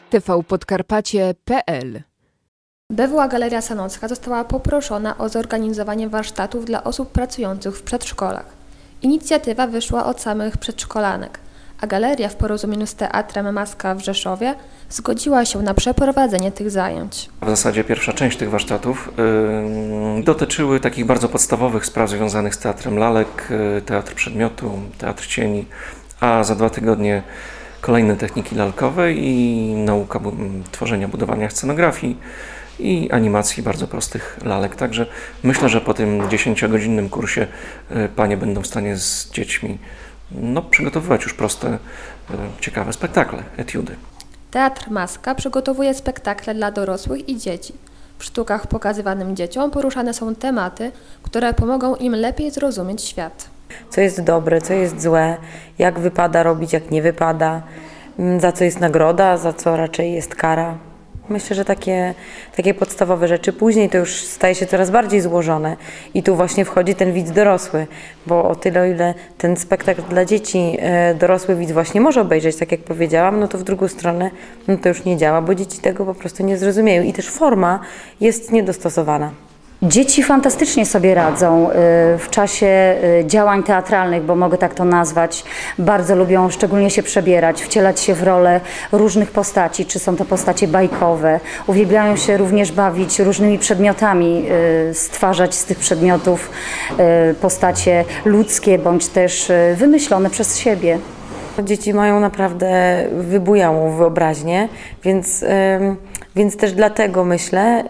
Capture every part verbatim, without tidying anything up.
T V Podkarpacie kropka P L. B W A Galeria Sanocka została poproszona o zorganizowanie warsztatów dla osób pracujących w przedszkolach. Inicjatywa wyszła od samych przedszkolanek, a galeria w porozumieniu z Teatrem Maska w Rzeszowie zgodziła się na przeprowadzenie tych zajęć. W zasadzie pierwsza część tych warsztatów yy, dotyczyły takich bardzo podstawowych spraw związanych z teatrem lalek, yy, teatr przedmiotu, teatr cieni, a za dwa tygodnie kolejne techniki lalkowe i nauka bu tworzenia, budowania scenografii i animacji bardzo prostych lalek. Także myślę, że po tym dziesięciogodzinnym kursie y, panie będą w stanie z dziećmi no, przygotowywać już proste, y, ciekawe spektakle, etiudy. Teatr Maska przygotowuje spektakle dla dorosłych i dzieci. W sztukach pokazywanym dzieciom poruszane są tematy, które pomogą im lepiej zrozumieć świat. Co jest dobre, co jest złe, jak wypada robić, jak nie wypada, za co jest nagroda, za co raczej jest kara. Myślę, że takie, takie podstawowe rzeczy. Później to już staje się coraz bardziej złożone i tu właśnie wchodzi ten widz dorosły, bo o tyle, o ile ten spektakl dla dzieci e, dorosły widz właśnie może obejrzeć, tak jak powiedziałam, no to w drugą stronę no to już nie działa, bo dzieci tego po prostu nie zrozumieją i też forma jest niedostosowana. Dzieci fantastycznie sobie radzą w czasie działań teatralnych, bo mogę tak to nazwać. Bardzo lubią szczególnie się przebierać, wcielać się w rolę różnych postaci, czy są to postacie bajkowe. Uwielbiają się również bawić różnymi przedmiotami, stwarzać z tych przedmiotów postacie ludzkie, bądź też wymyślone przez siebie. Dzieci mają naprawdę wybujałą wyobraźnię, więc, więc też dlatego myślę,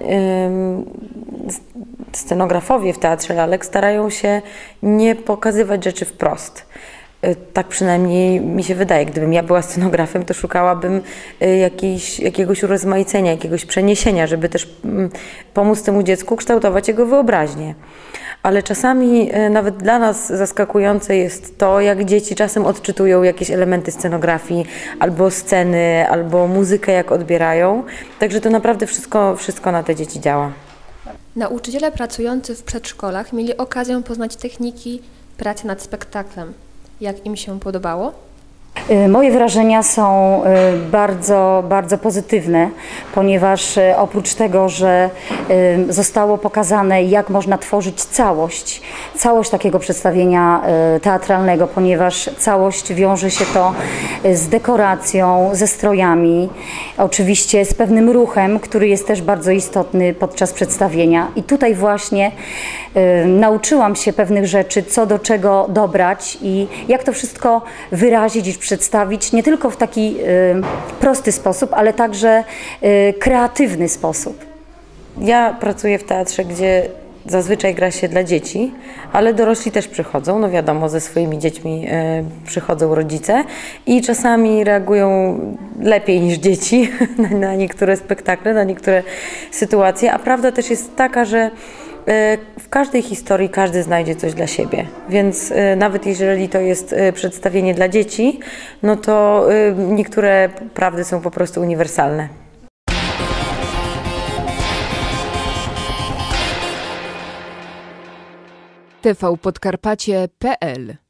scenografowie w Teatrze Lalek starają się nie pokazywać rzeczy wprost. Tak przynajmniej mi się wydaje. Gdybym ja była scenografem, to szukałabym jakiejś, jakiegoś urozmaicenia, jakiegoś przeniesienia, żeby też pomóc temu dziecku kształtować jego wyobraźnię. Ale czasami nawet dla nas zaskakujące jest to, jak dzieci czasem odczytują jakieś elementy scenografii, albo sceny, albo muzykę, jak odbierają. Także to naprawdę wszystko, wszystko na te dzieci działa. Nauczyciele pracujący w przedszkolach mieli okazję poznać techniki pracy nad spektaklem. Jak im się podobało? Moje wrażenia są bardzo, bardzo pozytywne, ponieważ oprócz tego, że zostało pokazane, jak można tworzyć całość, całość takiego przedstawienia teatralnego, ponieważ całość wiąże się to z dekoracją, ze strojami, oczywiście z pewnym ruchem, który jest też bardzo istotny podczas przedstawienia. I tutaj właśnie nauczyłam się pewnych rzeczy, co do czego dobrać i jak to wszystko wyrazić i przedstawić nie tylko w taki y, prosty sposób, ale także y, kreatywny sposób. Ja pracuję w teatrze, gdzie zazwyczaj gra się dla dzieci, ale dorośli też przychodzą, no wiadomo, ze swoimi dziećmi y, przychodzą rodzice i czasami reagują lepiej niż dzieci na, na niektóre spektakle, na niektóre sytuacje, a prawda też jest taka, że w każdej historii każdy znajdzie coś dla siebie, więc nawet jeżeli to jest przedstawienie dla dzieci, no to niektóre prawdy są po prostu uniwersalne. T V Podkarpacie kropka P L